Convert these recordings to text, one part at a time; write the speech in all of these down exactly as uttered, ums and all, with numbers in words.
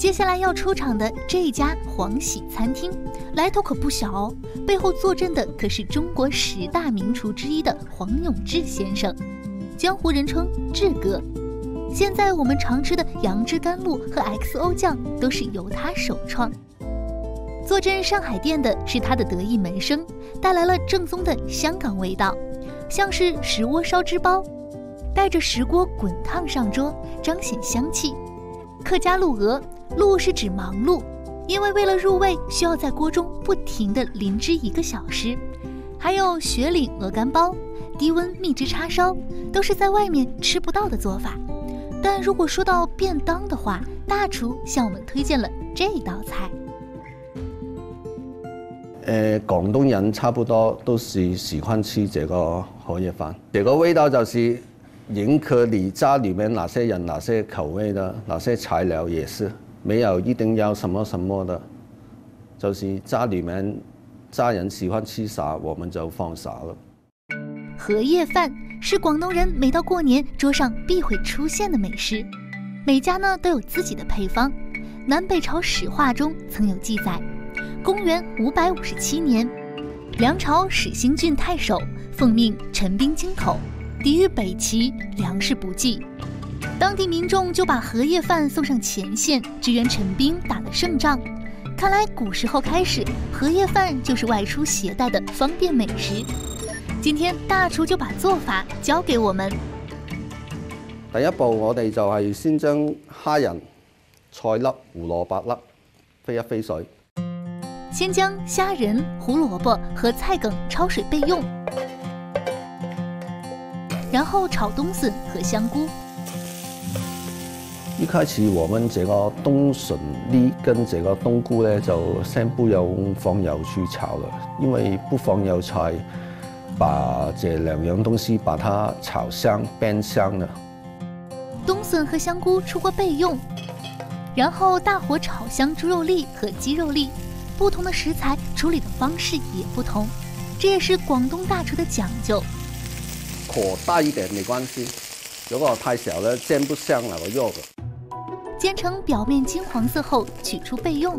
接下来要出场的这一家黄喜餐厅，来头可不小哦，背后坐镇的可是中国十大名厨之一的黄永志先生，江湖人称志哥。现在我们常吃的杨枝甘露和 X O 酱都是由他首创。坐镇上海店的是他的得意门生，带来了正宗的香港味道，像是石窝烧汁包，带着石锅滚烫上桌，彰显香气。客家陆鹅，陆是指忙碌，因为为了入味需要在锅中不停地淋汁一个小时。还有雪岭鹅肝包，低温蜜汁叉烧，都是在外面吃不到的做法。但如果说到便当的话，大厨向我们推荐了这道菜。 呃，广东人差不多都是喜欢吃这个荷叶饭，这个味道就是迎合你家里面哪些人、哪些口味的、哪些材料也是，没有一定要什么什么的，就是家里面家人喜欢吃啥，我们就放啥了。 荷叶饭是广东人每到过年桌上必会出现的美食，每家呢都有自己的配方。南北朝史话中曾有记载，公元五百五十七年，梁朝始兴郡太守奉命陈兵京口，抵御北齐，粮食不济，当地民众就把荷叶饭送上前线，支援陈兵打了胜仗。看来古时候开始，荷葉飯就是外出携帶的方便美食。今天大廚就把做法教給我們。 第一步，我哋就係先將蝦仁、菜粒、胡蘿蔔粒飛一飛水。 先將蝦仁、胡蘿蔔和菜梗焯水備用，然後炒冬筍和香菇。 一開始我們這個冬筍粒跟這個冬菇呢，就先不用放油去炒了，因為不放油才把這兩樣東西把它炒香變香了。 冬筍和香菇出鍋備用，然後大火炒香豬肉粒和雞肉粒，不同的食材處理的方式也不同，這也是廣東大廚的講究。 火大一點沒關係，如果太小了煎不香那個肉的。 煎成表面金黃色後取出備用。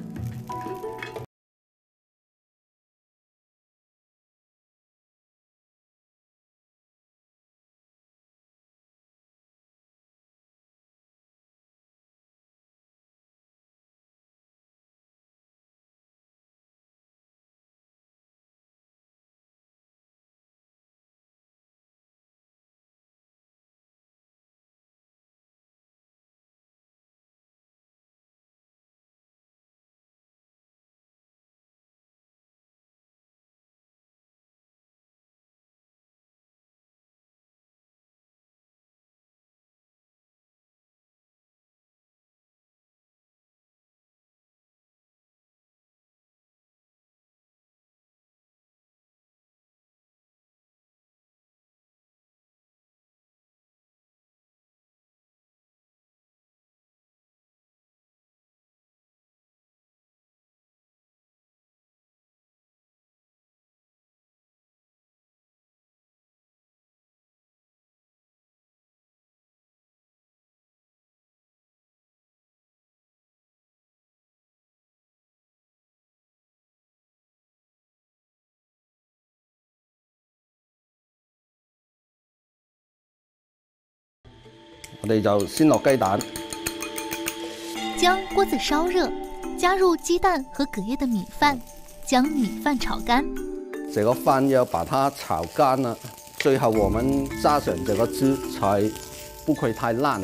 我哋就先落雞蛋， 將鍋子燒熱，加入雞蛋和隔夜的米飯，將米飯炒乾。 這個飯要把它炒乾了，最後我們加上這個汁，才不會太爛了。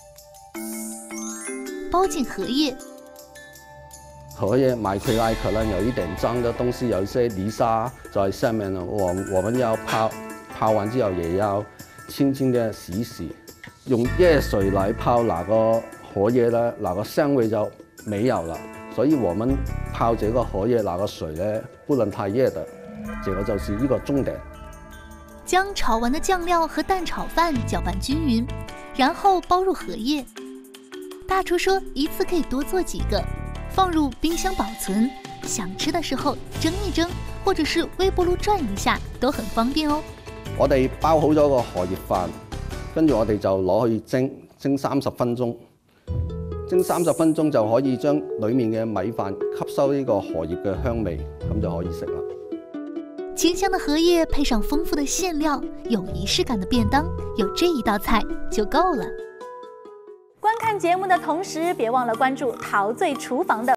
包進荷葉， 荷葉買回來可能有一點髒的東西，有一些泥沙在上面了，我我們要泡，泡完之後也要輕輕的洗洗。用熱水來泡那個荷葉呢，那個香味就沒有了。所以我們泡這個荷葉那個水呢，不能太熱的，這個就是一個重點。 將炒完的醬料和蛋炒飯攪拌均勻，然後包入荷葉。大廚說一次可以多做幾個，放入冰箱保存，想吃的時候蒸一蒸，或者是微波爐轉一下，都很方便哦。 我哋包好咗個荷葉飯。跟住我哋就攞去蒸，蒸三十分鐘， 蒸三十分鐘就可以將裡面嘅米飯吸收呢個荷葉嘅香味，咁就可以食啦。 清香的荷叶配上丰富的馅料，有仪式感的便当，有这一道菜就够了。 观看节目的同时，别忘了关注陶醉厨房的